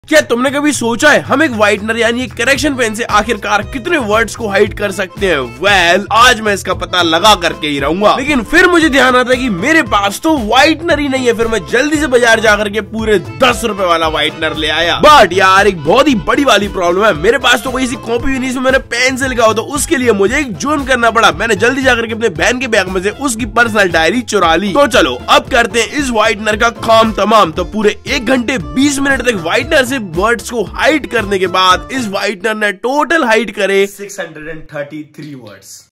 क्या तुमने कभी सोचा है हम एक व्हाइटनर यानी एक करेक्शन पेन से आखिरकार कितने वर्ड्स को हाइड कर सकते हैं? वेल, आज मैं इसका पता लगा करके ही रहूंगा। लेकिन फिर मुझे ध्यान आता है कि मेरे पास तो व्हाइटनर ही नहीं है। फिर मैं जल्दी से बाजार जाकर के पूरे 10 रुपए वाला व्हाइटनर ले आया। बट यार एक बहुत ही बड़ी वाली प्रॉब्लम है, मेरे पास तो कोई सी कॉपी भी नहीं जिसमें मैंने पेन से लिखा हो, तो उसके लिए मुझे एक जुर्म करना पड़ा। मैंने जल्दी जाकर के अपने बहन के बैग में से उसकी पर्सनल डायरी चुरा ली। तो चलो अब करते हैं इस व्हाइटनर का काम तमाम। तो पूरे 1 घंटे 20 मिनट तक व्हाइटनर से वर्ड्स को हाइड करने के बाद इस व्हाइटनर ने टोटल हाइड करे 633 वर्ड्स।